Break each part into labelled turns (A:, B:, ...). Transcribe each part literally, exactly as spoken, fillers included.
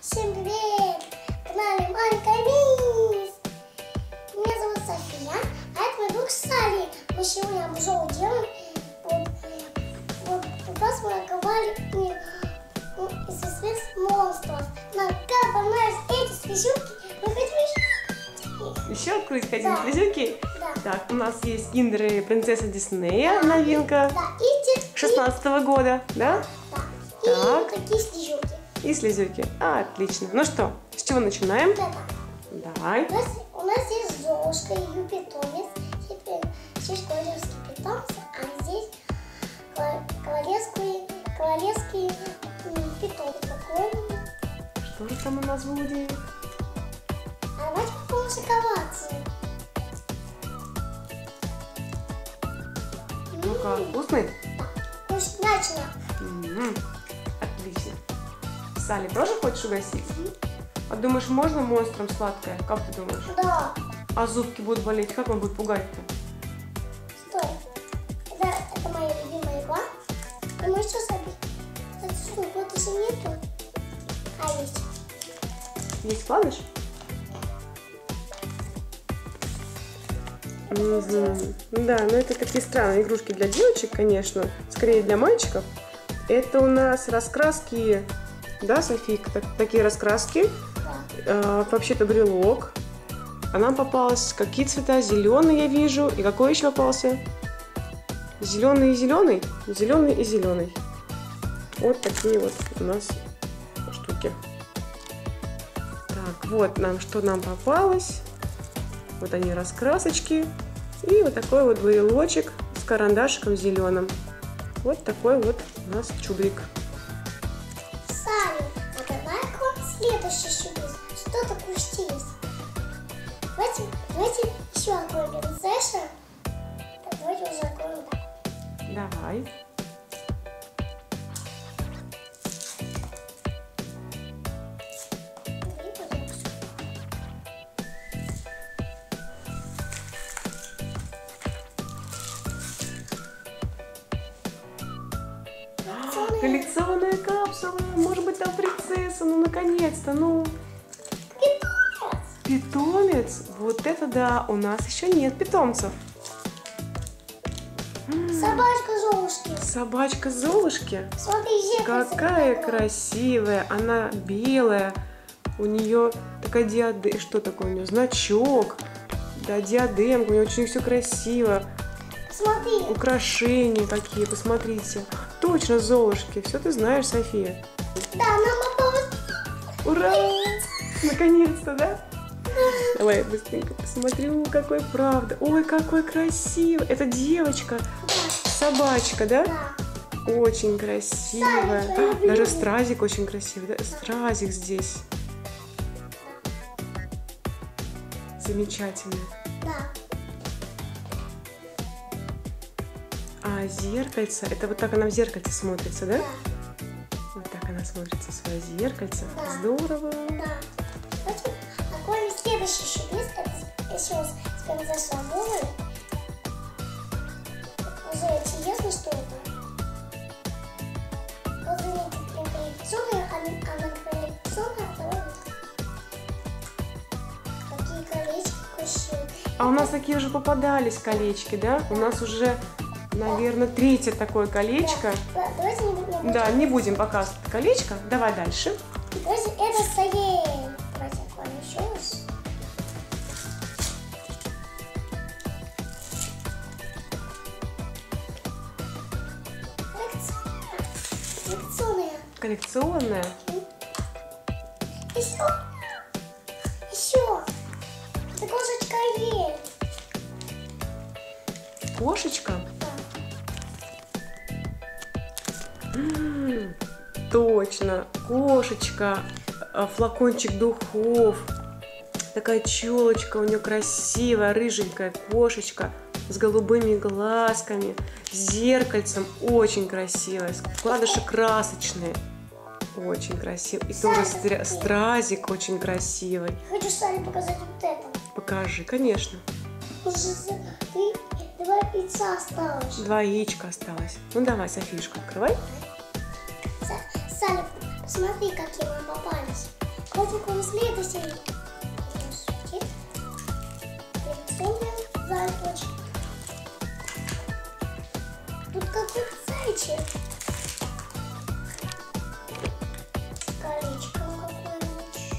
A: Всем привет! На канале Маленькая Мисс! Меня зовут София, а это мой друг Сали. Мы сегодня обзор делаем. Вот, вот у нас мы наковали из известных монстров. Но как понравились эти слезюки, мы хотим еще...
B: Еще открыть хотим
A: да.
B: слезюки?
A: Да.
B: Так, у нас есть киндеры принцесса Диснея, новинка.
A: Да, и те...
B: шестнадцатого года, да?
A: Да. И
B: Так.
A: вот такие слезюки.
B: И слезюки. А, отлично. Ну что, с чего начинаем?
A: Вот это.
B: Давай.
A: У нас, у нас есть Золушка и ее питомец. Теперь здесь королевский питомец, а здесь королевский, королевский питомец. Такой.
B: Что же там у нас будет?
A: А давайте попробуем шоколадцы.
B: Ну-ка, вкусный?
A: Да, вкуснячно.
B: М-м, отлично. Салли, тоже хочешь угостить? А думаешь, можно монстрам сладкое? Как ты думаешь?
A: Да.
B: А зубки будут болеть? Как он будет пугать-то?
A: Стой. Это, это моя любимая игра. И мы что забить? Это что, вот еще нету? А, есть.
B: Есть вкладыш? Угу. Да, но это такие странные игрушки для девочек, конечно. Скорее для мальчиков. Это у нас раскраски, да, Софийка? Так, такие раскраски.
A: Да.
B: Э, вообще-то брелок. А нам попалось какие цвета? Зеленый я вижу. И какой еще попался? Зеленый и зеленый? Зеленый и зеленый. Вот такие вот у нас штуки. Так, вот нам, что нам попалось. Вот они, раскрасочки. И вот такой вот брелочек с карандашиком зеленым. Вот такой вот у нас чубрик.
A: Салли, а давай-ка следующий сюрприз. Что такое здесь? Давайте, давайте еще откроем принцессу. Так, давайте уже откроем так.
B: Давай. Коллекционная капсула. Может быть, там принцесса. Ну, наконец-то. Ну.
A: Питомец.
B: Питомец? Вот это да. У нас еще нет питомцев.
A: Собачка Золушки.
B: Собачка Золушки.
A: Смотри, зеркало.
B: Какая красивая. Она белая. У нее такая диадема. Что такое у нее? Значок. Да, диадемка. У нее очень все красиво.
A: Смотри.
B: Украшения какие. Посмотрите. Точно, Золушки. Все ты знаешь, София.
A: Да, нам попалась.
B: Ура! Наконец-то, да? Давай быстренько посмотрю, какой правда. Ой, какой красивый. Это девочка.
A: Да.
B: Собачка, да?
A: Да.
B: Очень красивая.
A: Стразик,
B: Даже стразик очень красивый. Да? Стразик здесь. Замечательно.
A: Да.
B: А зеркальце, это вот так она в зеркальце смотрится, да?
A: Да.
B: Вот так она смотрится в свое зеркальце.
A: Да.
B: Здорово.
A: Да. Давайте откроем следующий сюрприз. Это еще с принцессой Авророй. Уже интересно, что это? Вот заметьте, прям коллекционная, она коллекционная, а второй вот. Какие колечки красивые.
B: А у нас такие уже попадались колечки, да? У нас уже, наверное, третье такое колечко.
A: Да, давайте не будем.
B: Да, не будем показывать колечко. Давай дальше.
A: Давайте это стоит. Давайте откроем еще раз. Коллекционная.
B: Коллекционная.
A: Еще. Еще. Это кошечка Ариэль.
B: Кошечка.
A: Да.
B: М-м, точно. Кошечка. А, флакончик духов. Такая челочка у нее красивая, рыженькая кошечка с голубыми глазками, с зеркальцем, очень красивая, вкладыши красочные, очень красиво. И тоже стра- стразик очень красивый.
A: Хочу Сале показать вот это.
B: Покажи, конечно.
A: Ты два яйца осталось.
B: Два яичка осталось. Ну давай, Софишку, открывай.
A: Саля, посмотри, какие мы попались. Давайте какой следующий. Зайчик. Тут какой зайчик. Колечко какое-нибудь.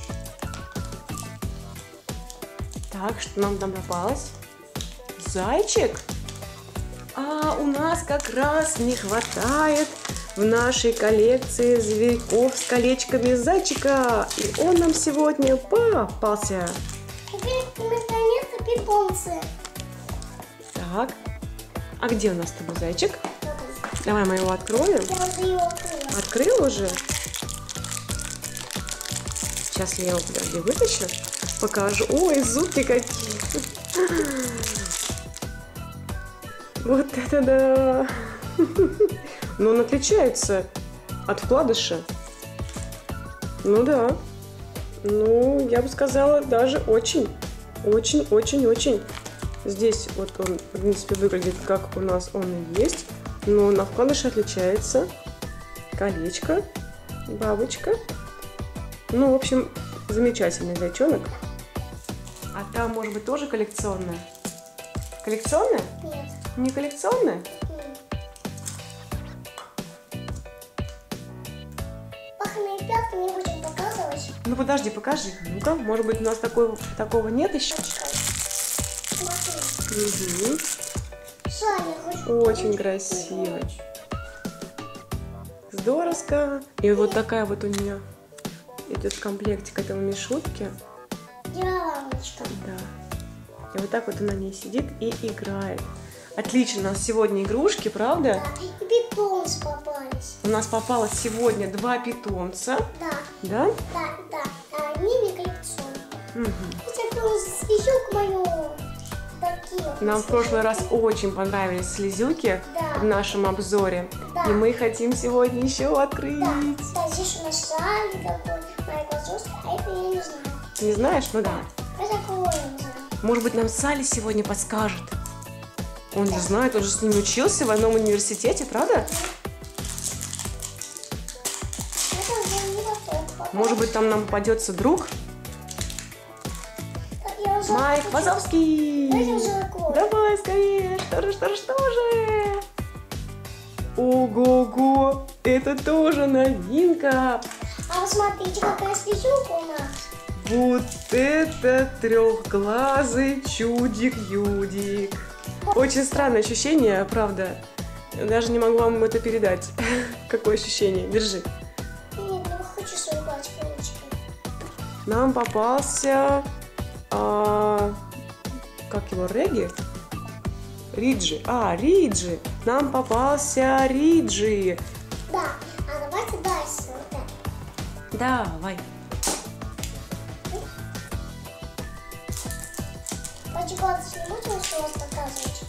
B: Так, что нам там попалось? Зайчик? А у нас как раз не хватает в нашей коллекции зверьков с колечками зайчика. И он нам сегодня попался.
A: Теперь наконец-то питомцы.
B: Так, а где у нас с тобой зайчик? Давай мы его откроем.
A: Я уже его открыла.
B: Открыл уже? Сейчас я его, подожди, вытащу. Покажу. Ой, зубки какие. Вот это да. Но он отличается от вкладыша. Ну да. Ну, я бы сказала, даже очень. Очень, очень, очень. Здесь вот он, в принципе, выглядит, как у нас он и есть. Но на вкладыше отличается. Колечко, бабочка. Ну, в общем, замечательный зайчонок. А там, может быть, тоже коллекционная? Коллекционная?
A: Нет.
B: Не коллекционная?
A: Паханые пятки не будем показывать.
B: Ну, подожди, покажи. Ну-ка, может быть, у нас такой, такого нет еще?
A: Смотри.
B: Угу.
A: Шарик хочу.
B: Очень красивый. Здоровско. И вот такая вот у нее идет комплектик этого мишутки.
A: Диаланочка.
B: Да. И вот так вот она на ней сидит и играет. Отлично, у нас сегодня игрушки, правда?
A: Да, и питомцы попались.
B: У нас попалось сегодня два питомца.
A: Да,
B: Да?
A: да, да. А они не коллекционные.
B: Угу.
A: Хотя бы слезюк мою. Такие.
B: Нам в прошлый раз очень понравились слезюки
A: Да.
B: в нашем обзоре.
A: Да.
B: И мы хотим сегодня еще открыть.
A: Да, да, здесь у нас шарик такой, моя глазурка, а это я не знаю.
B: Ты не знаешь? Ну да.
A: Это такое я не знаю.
B: Может быть, нам Салли сегодня подскажет. Он же знает, он же с ними учился в одном университете, правда?
A: Это уже не готово.
B: Может быть, там нам попадется друг?
A: Я уже
B: Майк
A: хочу-
B: Вазовский!
A: Давайте уже такое.
B: Давай скорее! Что же, что же, что же? Ого-го! Это тоже новинка!
A: А вы смотрите, какая слезюка у нас.
B: Вот это трехглазый чудик-юдик. Очень странное ощущение, правда. Я даже не могу вам это передать. Какое ощущение? Держи.
A: Нет, не хочу свою пачку ручки.
B: Нам попался... а, как его? Регги? Риджи. А, Риджи. Нам попался Риджи.
A: Да, а давайте дальше. Вот это.
B: Давай.
A: Пачку не будем еще раз показывать.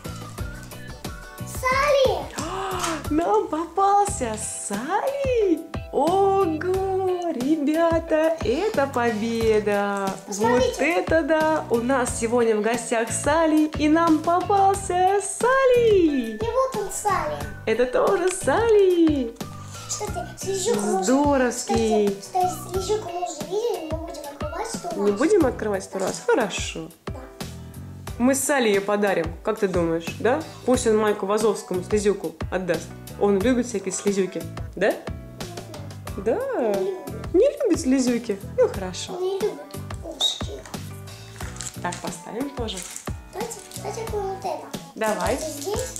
A: Салли!
B: Нам попался Салли. Ого, ребята, это победа.
A: Посмотрите.
B: Вот это да. У нас сегодня в гостях Салли, и нам попался Салли.
A: И вот он, Салли.
B: Это тоже Салли.
A: Кстати, слезюку мы уже...
B: Здоровский.
A: Кстати, кстати, слезюку мы уже видели, мы будем открывать сто раз.
B: Не будем открывать сто раз? Хорошо.
A: Да.
B: Мы с Салли ее подарим. Как ты думаешь, да? Пусть он Майку Вазовскому слезюку отдаст. Он любит всякие слезюки, да? Да. Не любит слезюки? Ну, хорошо.
A: Он не любит ушки.
B: Так, поставим тоже.
A: Давайте, давайте откроем вот это.
B: Давай.
A: Это здесь.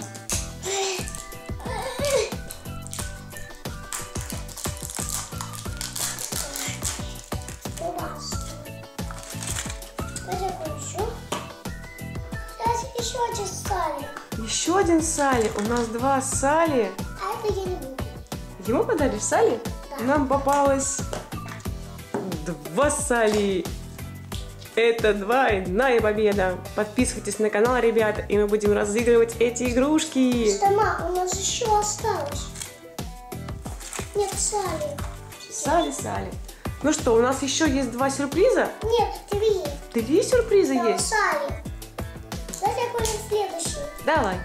A: Класс. Давайте откроем еще. Давайте еще один Салли.
B: Еще один Салли. У нас два Салли.
A: А это я не буду.
B: Ему подаришь Салли?
A: Да.
B: Нам попалось два Салли. Это двойная победа. Подписывайтесь на канал, ребята, и мы будем разыгрывать эти игрушки.
A: Что, мам, у нас еще осталось. Нет, Салли.
B: Салли, Салли. Ну что, у нас еще есть два сюрприза?
A: Нет, три.
B: Три сюрприза
A: Там
B: есть?
A: Салли. Давайте откроем следующий.
B: Давай.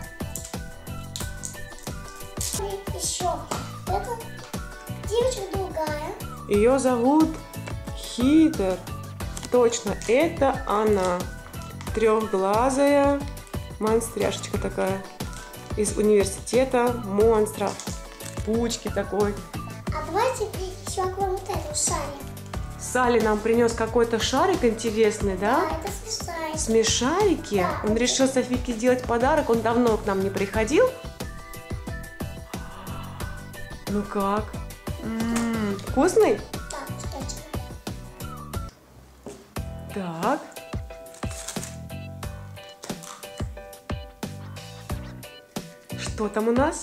A: И еще. Это девочка другая.
B: Ее зовут Хитр. Точно, это она. Трехглазая монстряшечка такая. Из университета монстра. Пучки такой.
A: А давайте еще аквариум вот эту шарик.
B: Салли нам принес какой-то шарик интересный, да?
A: Да, это смешарик.
B: Смешарики.
A: Да.
B: Он решил Софийке сделать подарок. Он давно к нам не приходил. Ну как? М-м, вкусный?
A: Так, кстати.
B: Так. Что там у нас?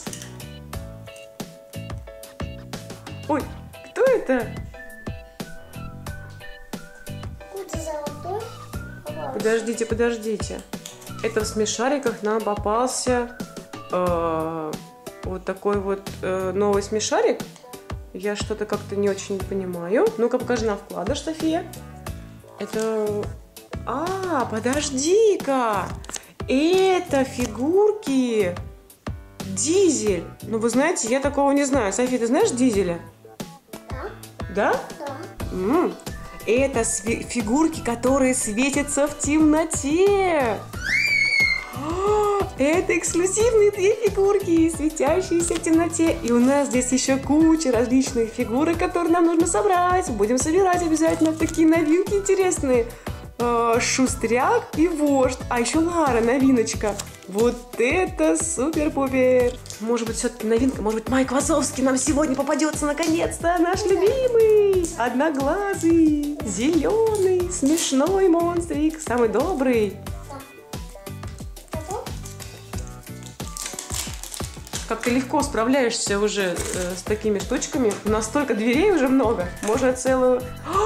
B: Ой, кто это?
A: Какой-то золотой.
B: Подождите, подождите. Это в смешариках нам попался э, вот такой вот э, новый смешарик. Я что-то как-то не очень понимаю. Ну-ка, покажи нам вкладыш, София. Это... А, подожди-ка. Это фигурки Дизель. Ну, вы знаете, я такого не знаю. София, ты знаешь Дизеля?
A: Да?
B: Да?
A: Да.
B: М, Это сви- фигурки, которые светятся в темноте. А, Это эксклюзивные две фигурки, светящиеся в темноте. И у нас здесь еще куча различных фигурок, которые нам нужно собрать. Будем собирать обязательно такие новинки интересные. А, Шустряк и Вождь. А еще Лара, новиночка. Вот это супер-пупер. Может быть, все-таки новинка. Может быть, Майк Вазовский нам сегодня попадется наконец-то. Наш любимый. Одноглазый, зеленый, смешной монстрик. Самый добрый.
A: Да. Готов?
B: Как ты легко справляешься уже э, с такими штучками. У нас столько дверей уже много. Можно целую...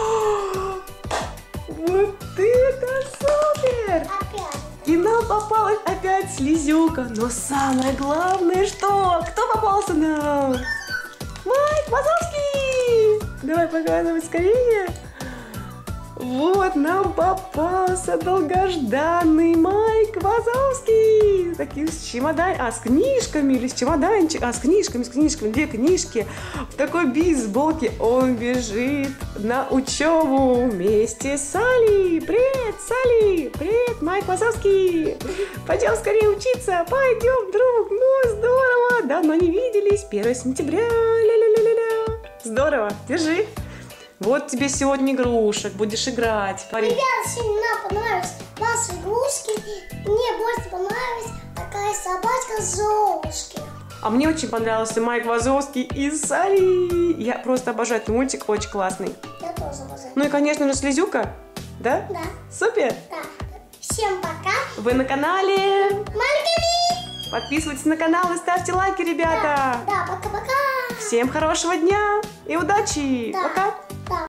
B: Вот это супер!
A: Опять.
B: И нам попалась опять слизюка. Но самое главное, что? Кто попался нам? Майк Вазовский! Давай показывай скорее. Вот нам попался долгожданный Майк Вазовский. Такие с чемодан... А, с книжками или с чемоданчиком. А, с книжками, с книжками. Две книжки. В такой бейсболке он бежит на учебу вместе с Салли. Привет, Салли! Привет, Майк Вазовский! Пойдем скорее учиться. Пойдем, друг. Ну, здорово. Давно не виделись. первое сентября. Ля-ля-ля-ля-ля. Здорово. Держи. Вот тебе сегодня игрушек, будешь играть. Парень.
A: Ребята, сегодня нам понравились ваши игрушки. Мне больше понравилась такая собачка Золушки.
B: А мне очень понравился Майк Вазовский и Салли. Я просто обожаю этот мультик, очень классный.
A: Я тоже обожаю.
B: Ну и, конечно же, слизюка. Да?
A: Да.
B: Супер!
A: Да. Всем пока.
B: Вы на канале.
A: Маленькими.
B: Подписывайтесь на канал и ставьте лайки, ребята.
A: Да, пока-пока.
B: Всем хорошего дня и удачи.
A: Да.
B: Пока.